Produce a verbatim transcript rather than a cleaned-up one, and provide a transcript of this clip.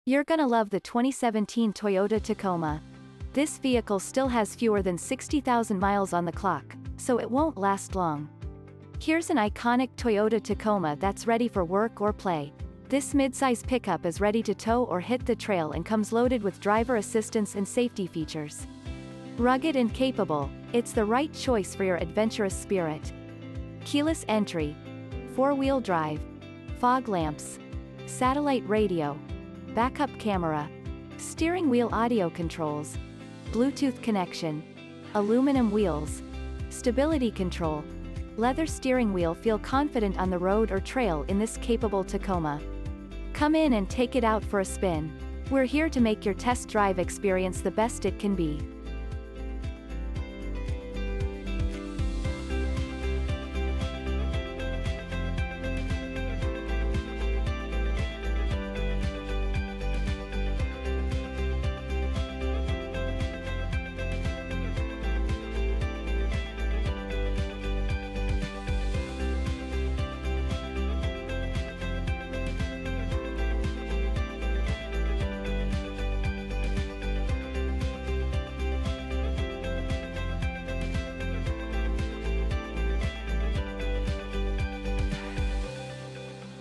You're gonna love the twenty seventeen Toyota Tacoma. This vehicle still has fewer than sixty thousand miles on the clock, so it won't last long. Here's an iconic Toyota Tacoma that's ready for work or play. This midsize pickup is ready to tow or hit the trail and comes loaded with driver assistance and safety features. Rugged and capable, it's the right choice for your adventurous spirit. Keyless entry, four-wheel drive, fog lamps, satellite radio, backup camera, steering wheel audio controls, Bluetooth connection, aluminum wheels, stability control, leather steering wheel. Feel confident on the road or trail in this capable Tacoma. Come in and take it out for a spin. We're here to make your test drive experience the best it can be.